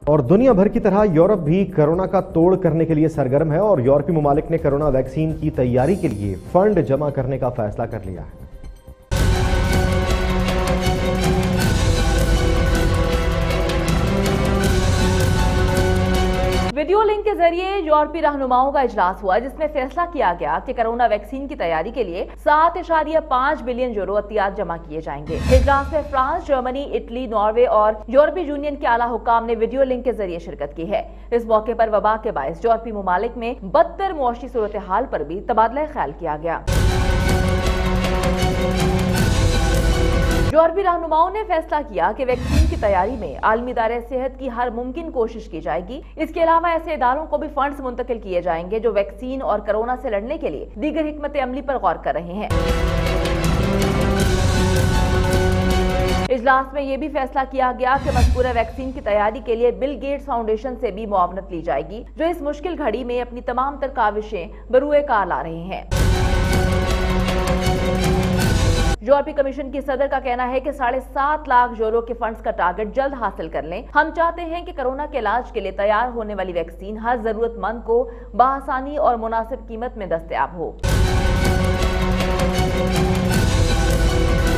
और दुनिया भर की तरह यूरोप भी कोरोना का तोड़ करने के लिए सरगर्म है और यूरोपीय ममालिक ने कोरोना वैक्सीन की तैयारी के लिए फंड जमा करने का फैसला कर लिया है। वीडियो लिंक के जरिए यूरोपीय रहनुमाओं का इजलास हुआ, जिसमें फैसला किया गया कि कोरोना वैक्सीन की तैयारी के लिए 7.5 बिलियन यूरो एहतियात जमा किए जाएंगे। इजलास में फ्रांस, जर्मनी, इटली, नॉर्वे और यूरोपीय यूनियन के आला हुकाम ने वीडियो लिंक के जरिए शिरकत की है। इस मौके पर वबा के बायस यूरोपीय ममालिक में बदतर मुआशी सूरत हाल पर भी तबादला ख्याल किया गया। यूरोपीय रहनुमाओं ने फैसला किया कि वैक्सीन की तैयारी में आलमी इदारे सेहत की हर मुमकिन कोशिश की जाएगी। इसके अलावा ऐसे इदारों को भी फंड्स मुंतकिल किए जाएंगे जो वैक्सीन और कोरोना से लड़ने के लिए दीगर हिकमत अमली पर गौर कर रहे हैं। इजलास में यह भी फैसला किया गया कि मज़कूरा वैक्सीन की तैयारी के लिए बिल गेट्स फाउंडेशन से भी मुआवनत ली जाएगी, जो इस मुश्किल घड़ी में अपनी तमाम तर काविशें बरूए कार ला रहे हैं। यूरोपीय कमीशन की सदर का कहना है कि 7.5 लाख यूरो के फंड्स का टारगेट जल्द हासिल कर लें। हम चाहते हैं कि कोरोना के इलाज के लिए तैयार होने वाली वैक्सीन हर जरूरतमंद को बआसानी और मुनासिब कीमत में दस्तयाब हो।